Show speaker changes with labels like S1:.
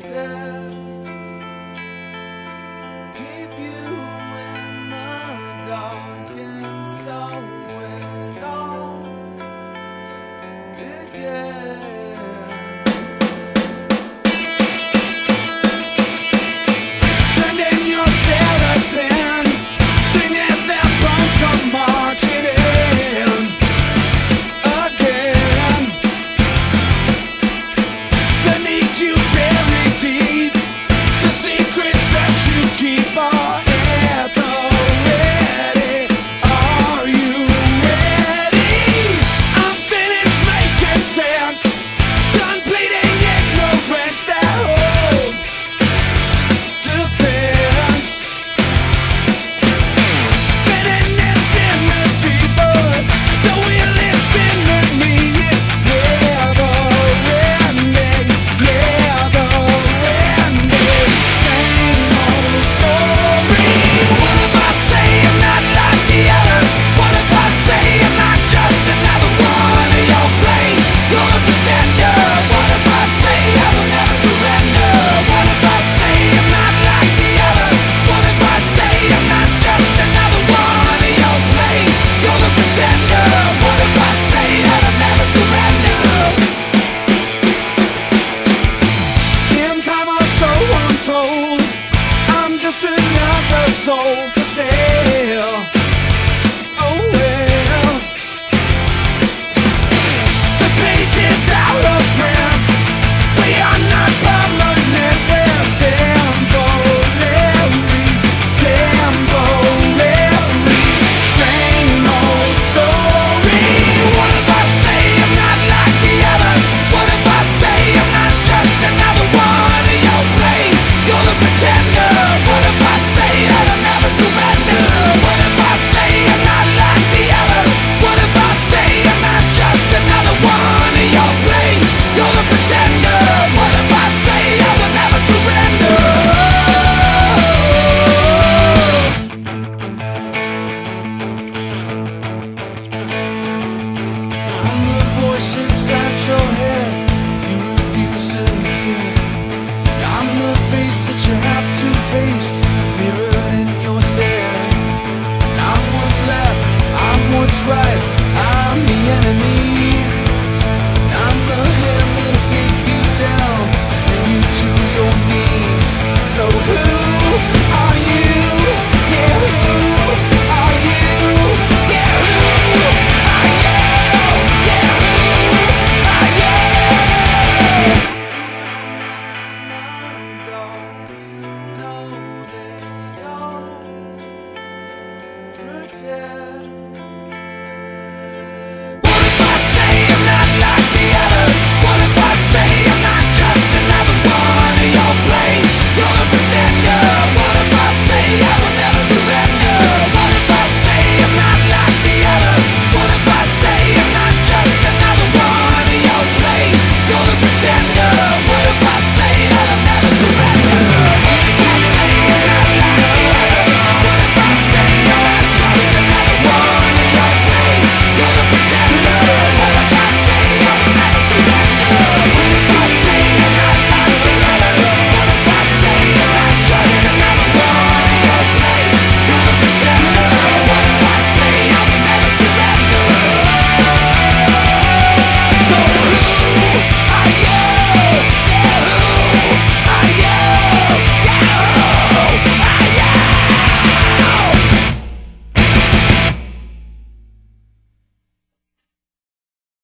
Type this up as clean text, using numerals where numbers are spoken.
S1: pretend, keep you in the dark, and so it all began. Sending your skeletons, sing as their bones come marching in again. The need you bury deep, the secrets that you keep are at the ready. Are you ready? I'm finished making sense, done bleeding ignorance that hope defense. Spinning infinity, but the wheel is spinning me. It's never ending, never ending. Same old story. What if I say I'm not like the others? What if I say I'm not just another one of your plays? You're the pretender. What if I say I will never surrender? What if I say I'm not like the others? What if I say I'm not just another one of your plays? You're the pretender. What if I say that I'll never surrender? In time or so untold, I'm just another soul for sale. Oh well, the page is out of print. We are not permanent. They're temporary, temporary. Same old story. What if I say I'm not like the others? What if I say I'm not just another one of your plays? You're the pretender. What if I say that I'll never surrender? What if I say I'm not like the others? What if I say I'm not just another one of your plays? You're the pretender. What if I say I will never surrender? I'm the voice inside your head.